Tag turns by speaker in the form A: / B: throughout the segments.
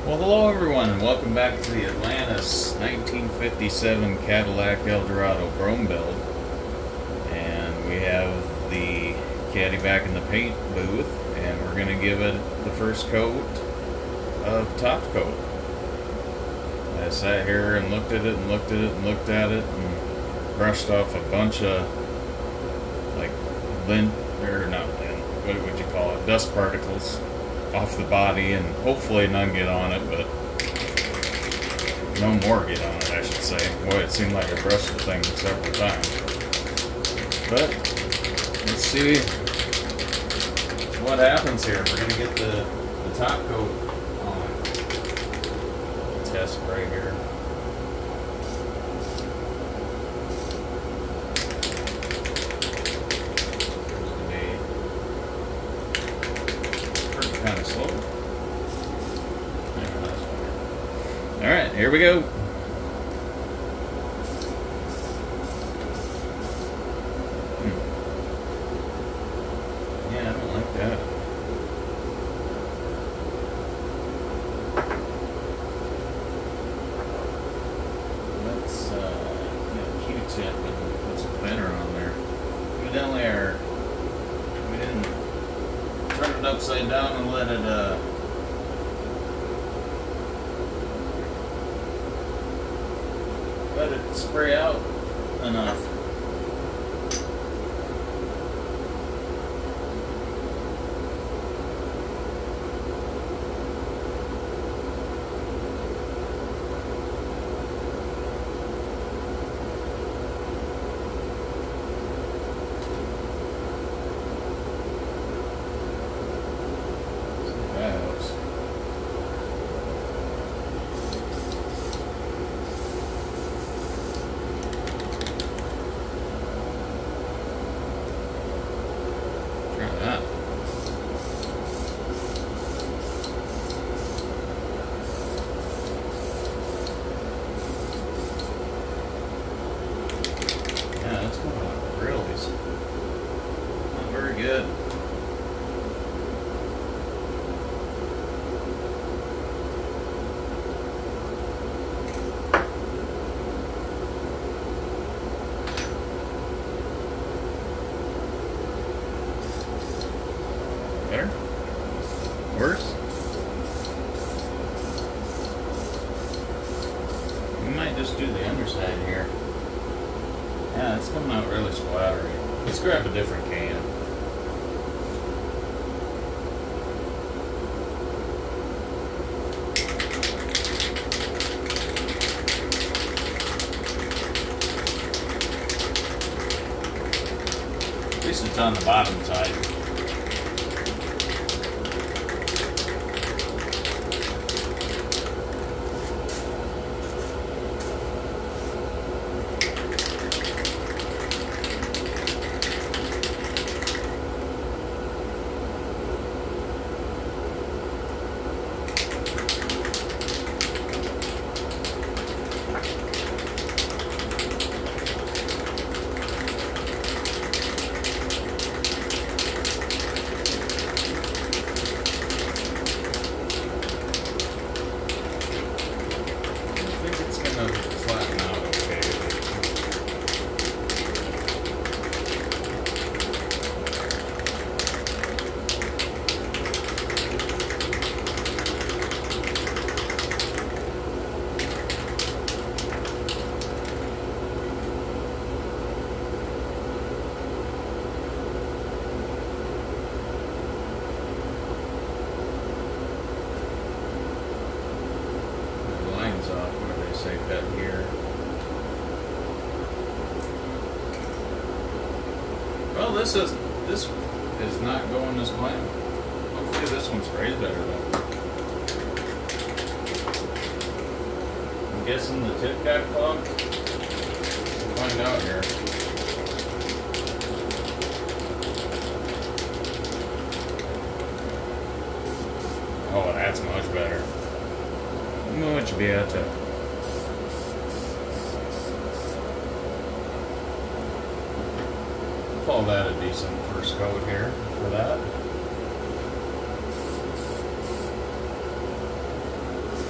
A: Well, hello everyone, and welcome back to the Atlantis 1957 Cadillac Eldorado Brougham build. And we have the Caddy back in the paint booth, and we're going to give it the first coat of top coat. I sat here and looked at it and looked at it and looked at it and brushed off a bunch of like lint, or not lint, what would you call it, dust particles off the body, and hopefully none get on it, but no more get on it, I should say. Boy, it seemed like I brushed the thing several times. But let's see what happens here. We're going to get the top coat on. Test right here. Kind of slow. Alright, here we go. Yeah, I don't like that. Let's get a Q-tip and put some thinner on there. Evidently we didn't turn it upside down and let it spray out enough. That's going on really not very good. Better? Worse? We might just do the underside here. Yeah, it's coming out really splattery. Let's grab a different can. At least it's on the bottom side. Flatten out okay. The line's off where they say cut here. Well, this is not going this plan. Hopefully this one sprays better though. I'm guessing the tip got clogged. We'll find out here. Oh, that's much better. Much better. Call that a decent first coat here for that.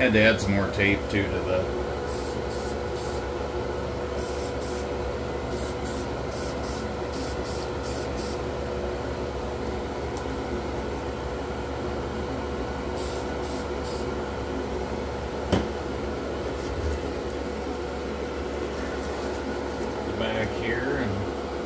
A: Had to add some more tape too to the back here, and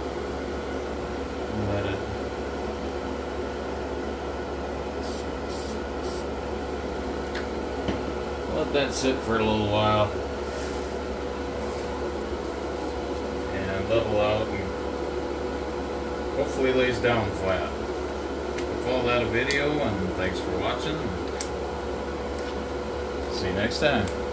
A: let that sit for a little while and level out, and hopefully lays down flat. We'll call that a video, and thanks for watching. See you next time.